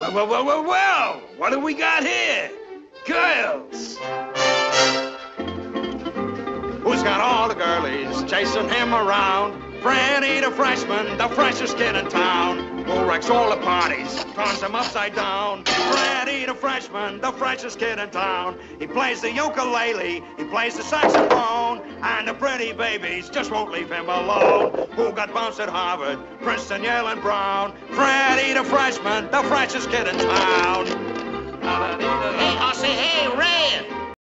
Well, what do we got here? Girls. Who's got all the girlies chasing him around? Freddie the freshman, the freshest kid in town. Who wrecks all the parties, turns them upside down. Freddie the freshman, the freshest kid in town. He plays the ukulele, he plays the saxophone, and the pretty babies just won't leave him alone. Who got bounced at Harvard, Princeton, Yale, and Brown? Freddie the freshman, the freshest kid in town. Hey, I say, hey, Red.